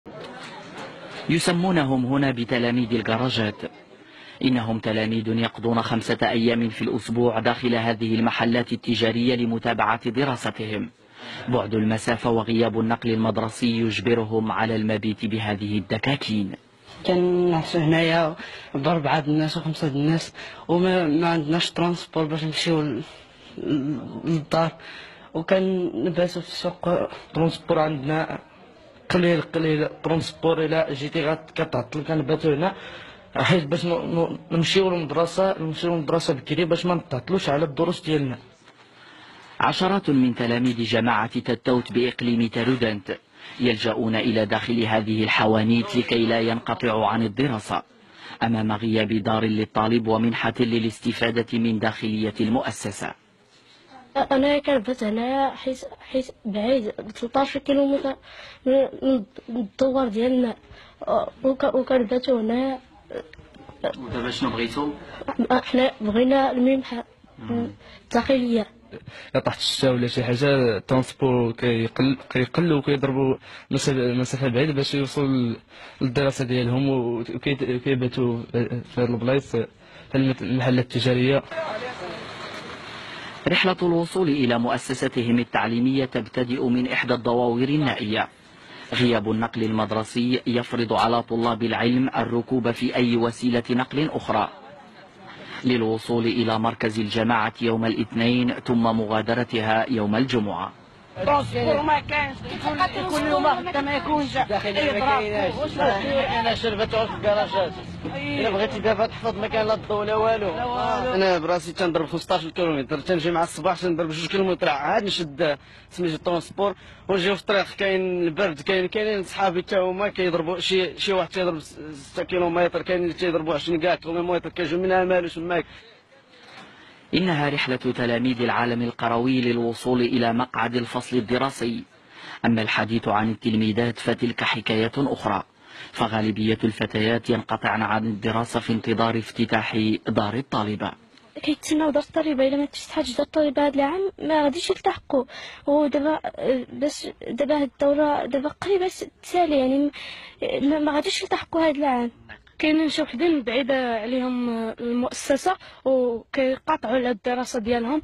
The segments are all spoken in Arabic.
يسمونهم هنا بتلاميذ الجراجات. إنهم تلاميذ يقضون 5 أيام في الأسبوع داخل هذه المحلات التجارية لمتابعة دراستهم. بعد المسافة وغياب النقل المدرسي يجبرهم على المبيت بهذه الدكاكين. كنعيش هنايا ب4 الناس و5 الناس، وما عندناش ترونسبور باش نمشيو للدار، وكنباتو في السوق. ترونسبور عندنا قليل ترونسبور، إلا جيتي كتعطل كنباتو هنا، حيت باش نمشيو للمدرسة بكري باش ما نتعطلوش على الدروس ديالنا. عشرات من تلاميذ جماعة تتوت بإقليم تارودنت يلجؤون إلى داخل هذه الحوانيت لكي لا ينقطعوا عن الدراسة أمام غياب دار للطالب ومنحة للاستفادة من داخلية المؤسسة. أنا كنبات هنايا حيت بعيد 13 كيلومتر من الدوار ديالنا، وكنباتو هنايا. ودابا شنو بغيتو؟ حنا بغينا المنحة الداخلية. طاحت الشتا ولا شي حاجه، الترونسبور كيقل وكيضربوا مسافه بعيده باش يوصلوا للدراسه ديالهم، وكيباتوا في هاد البلايص في المحلات التجاريه. رحلة الوصول إلى مؤسستهم التعليمية تبتدئ من إحدى الضواور النائية. غياب النقل المدرسي يفرض على طلاب العلم الركوب في أي وسيلة نقل أخرى للوصول إلى مركز الجماعة يوم الاثنين ثم مغادرتها يوم الجمعة. ترونسبور ما كاينش، كل يوم حتى ما يكونش داخليا، ما كايناش شربتو في الكراجات. الا بغيتي دابا تحفظ ما كاين لا الضو لا والو. انا براسي تنضرب 15 كيلومتر، تنجي مع الصباح تنضرب 2 كيلومتر عاد نشد سميتو الترونسبور ونجيو في الطريق. كاين البرد، كاينين صحابي حتى هما كيضربوا شي واحد تيضرب 6 كيلومتر، كاينين اللي تيضربوا 20 كاع كيلومتر، كيجيو من امال تماك. إنها رحلة تلاميذ العالم القروي للوصول إلى مقعد الفصل الدراسي. أما الحديث عن التلميذات فتلك حكاية أخرى، فغالبية الفتيات ينقطعن عن الدراسة في انتظار افتتاح دار الطالبة. كيتسناو دار الطالبة، إلا ما تفتحش دار الطالبة هاد العام ما غاديش يلتحقوا. ودابا باش دابا هاد الدورة دابا قريبة تسالي، يعني ما غاديش يلتحقوا هاد العام. كاينين شي وحدين بعيدة عليهم المؤسسة وكيقاطعوا على الدراسة ديالهم،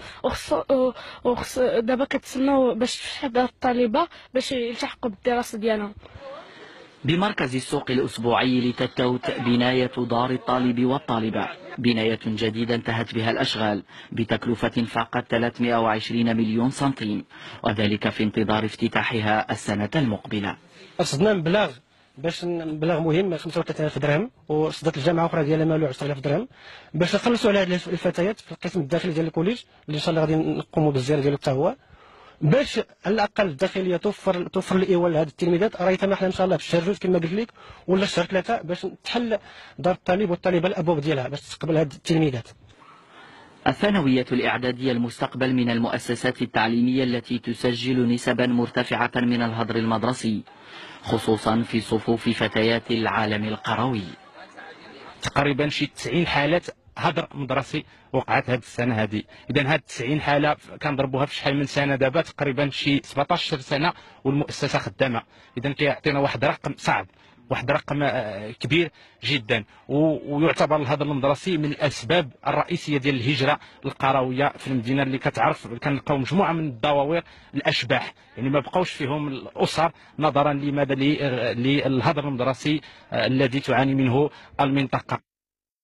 وخص دابا كتسناو باش تفتح دار الطالبة باش يلتحقوا بالدراسة ديالهم. بمركز السوق الأسبوعي لتتوت بناية دار الطالب والطالبة، بناية جديدة انتهت بها الأشغال بتكلفة فاقت 320 مليون سنتيم، وذلك في انتظار افتتاحها السنة المقبلة. قصدنا مبلغ مهم 35,000 درهم، وصدت الجامعه اخرى ديالها مالو 10,000 درهم باش نخلصوا على هاد الفتيات في القسم الداخلي ديال الكوليج، اللي ان شاء الله غادي نقوموا بالزياره ديالو حتى هو، باش على الاقل الداخليه توفر الايواء لهاد التلميذات. راهي سمحنا ان شاء الله بالشهر 2 كما قلت لك، ولا الشهر 3 باش تحل دار الطالب والطالبه الابواب ديالها باش تقبل هاد التلميذات. الثانوية الإعدادية المستقبل من المؤسسات التعليمية التي تسجل نسبا مرتفعة من الهدر المدرسي، خصوصا في صفوف فتيات العالم القروي. تقريبا شي 90 حالة هدر مدرسي وقعت هذه السنة هذه. إذا هاد 90 حالة كنضربوها في شحال من سنة دابا، تقريبا شي 17 سنة والمؤسسة خدامة. إذا كيعطينا واحد رقم صعب، واحد رقم كبير جدا، ويعتبر الهدر المدرسي من الاسباب الرئيسيه ديال الهجره القرويه في المدينه، اللي كتعرف كنلقاو مجموعه من الدواوير الاشباح، يعني ما بقاوش فيهم الاسر نظرا لماذا للهدر المدرسي الذي تعاني منه المنطقه.